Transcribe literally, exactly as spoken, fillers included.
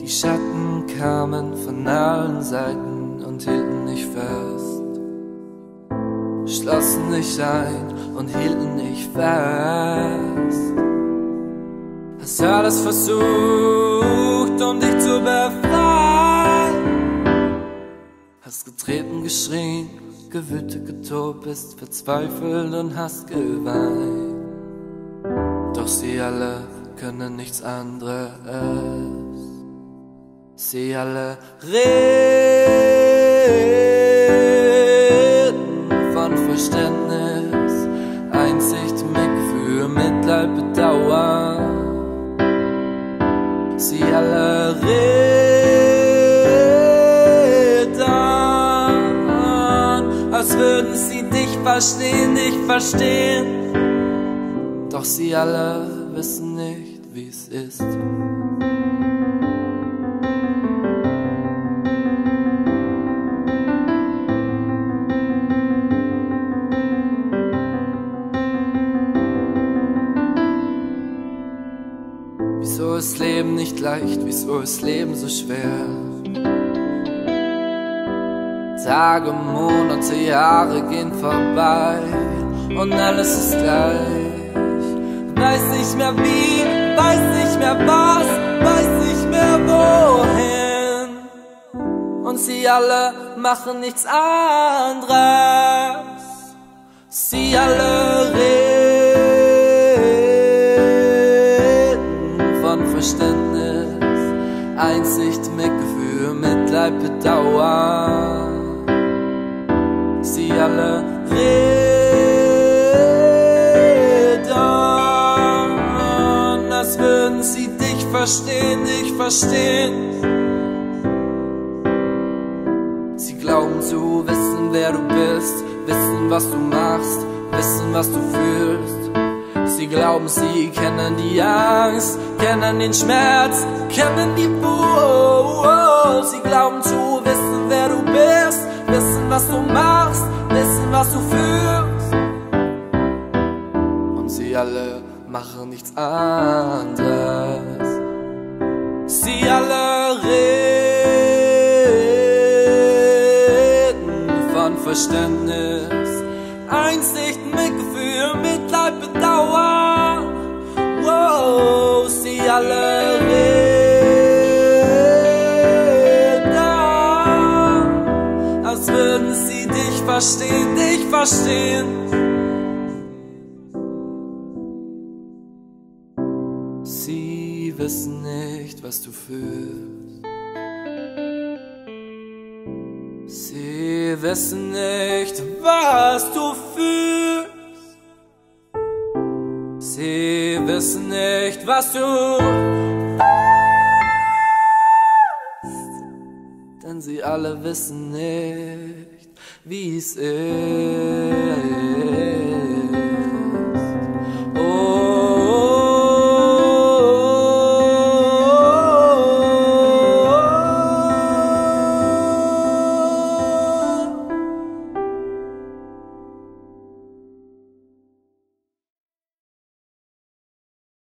Die Schatten kamen von allen Seiten und hielten dich fest, schlossen dich ein und hielten dich fest. Hast alles versucht, um dich zu befreien, hast getreten, geschrien, gewütet, getobt, bist verzweifelt und hast geweint. Doch sie alle können nichts anderes. Sie alle reden von Verständnis, Einsicht, Mitgefühl, Mitleid, Bedauern. Sie alle reden, als würden sie dich verstehen, dich verstehen. Doch sie alle wissen nicht, wie es ist. Wieso ist Leben nicht leicht, wieso ist Leben so schwer? Tage, Monate, Jahre gehen vorbei und alles ist gleich. Weiß nicht mehr wie, weiß nicht mehr was, weiß nicht mehr wohin. Und sie alle machen nichts anderes. Sie alle reden von Verständnis, Einsicht, Mitgefühl, Mitleid, Bedauern. Sie alle reden, als würden sie dich verstehen, dich verstehen. Sie glauben zu wissen, wer du bist, wissen, was du machst, wissen, was du fühlst. Sie glauben, sie kennen die Angst, kennen den Schmerz, kennen die Wut. Sie glauben zu wissen, wer du bist, wissen, was du machst, wissen, was du fühlst. Und sie alle machen nichts anderes. Sie alle reden von Verständnis, Einsicht, Mitgefühl, Mitleid, Bedauern. Wow, sie alle reden, als würden sie dich verstehen, dich verstehen. Sie wissen nicht, was du fühlst. Sie wissen nicht, was du fühlst. Sie wissen nicht, was du fühlst. Denn sie alle wissen nicht, wie es ist.